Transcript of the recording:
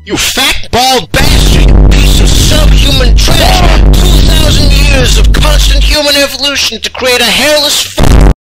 You fat, bald bastard! You piece of subhuman trash! 2,000 years of constant human evolution to create a hairless